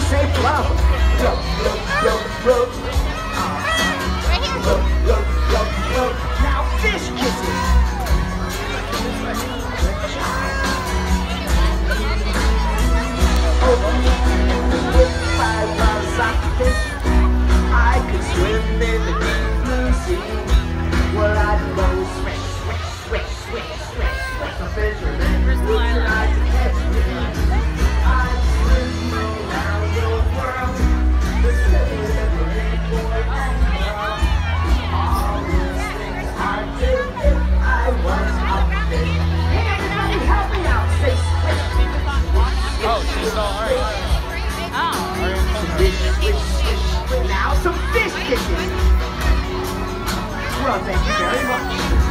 say flower. Rub, rub, rub, rub. Rub, rub, rub, rub. Now fish kisses. Oh, if I was a fish, I could swim in the deep blue sea. Well, I'd go swish, swish, swish, swish, swish, swish. The fisherman would try to catch me. I'd swim around the world, the silver boy and girl. All these things I did if I was a fish. Hey, everybody, help me out. Say swish. Oh, she's all right. Swish, swish, swish. Now some fish kisses. Well, thank you very much.